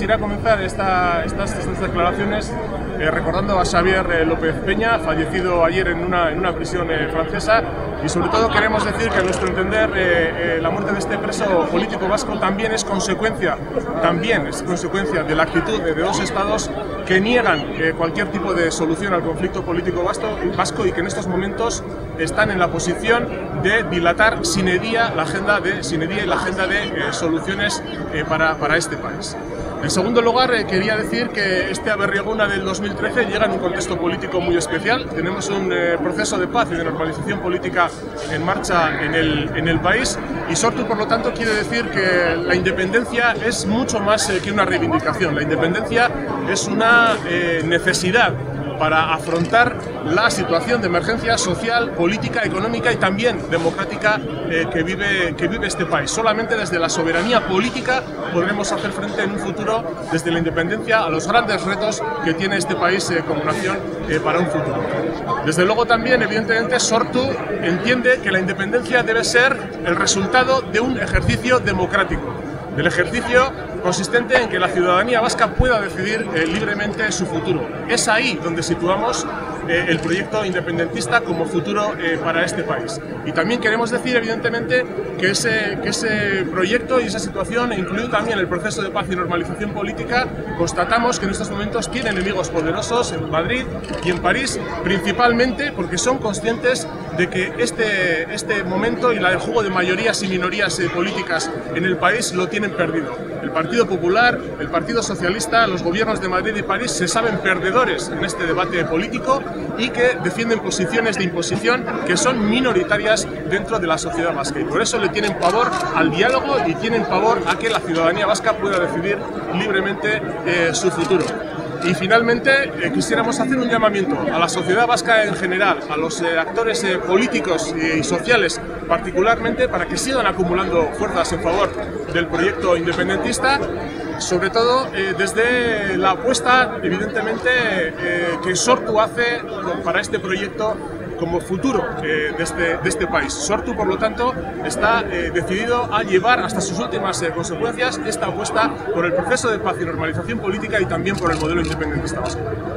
quisiera comenzar estas declaraciones recordando a Xavier López Peña, fallecido ayer en una prisión francesa, y sobre todo queremos decir que a nuestro entender la muerte de este preso político vasco también es consecuencia de la actitud de dos estados que niegan cualquier tipo de solución al conflicto político vasco y que en estos momentos están en la posición de dilatar sine die la agenda de soluciones para este país. En segundo lugar, quería decir que este Aberri-Eguna del 2013 llega en un contexto político muy especial. Tenemos un proceso de paz y de normalización política en marcha en el país, y Sortu, por lo tanto, quiere decir que la independencia es mucho más que una reivindicación. La independencia es una necesidad para afrontar la situación de emergencia social, política, económica y también democrática que vive este país. Solamente desde la soberanía política podremos hacer frente en un futuro, desde la independencia, a los grandes retos que tiene este país como nación para un futuro. Desde luego también, evidentemente, Sortu entiende que la independencia debe ser el resultado de un ejercicio democrático, del ejercicio consistente en que la ciudadanía vasca pueda decidir libremente su futuro. Es ahí donde situamos el proyecto independentista como futuro para este país. Y también queremos decir, evidentemente, que ese proyecto y esa situación, incluido también el proceso de paz y normalización política, constatamos que en estos momentos tiene enemigos poderosos en Madrid y en París, principalmente porque son conscientes de que este momento y el juego de mayorías y minorías políticas en el país lo tienen perdido. El Partido Popular, el Partido Socialista, los gobiernos de Madrid y París se saben perdedores en este debate político y que defienden posiciones de imposición que son minoritarias dentro de la sociedad vasca. Y por eso le tienen pavor al diálogo y tienen pavor a que la ciudadanía vasca pueda decidir libremente su futuro. Y finalmente quisiéramos hacer un llamamiento a la sociedad vasca en general, a los actores políticos y sociales particularmente, para que sigan acumulando fuerzas en favor del proyecto independentista, sobre todo desde la apuesta, evidentemente, que Sortu hace para este proyecto como futuro de este país. Sortu, por lo tanto, está decidido a llevar hasta sus últimas consecuencias esta apuesta por el proceso de paz y normalización política y también por el modelo independentista vasco.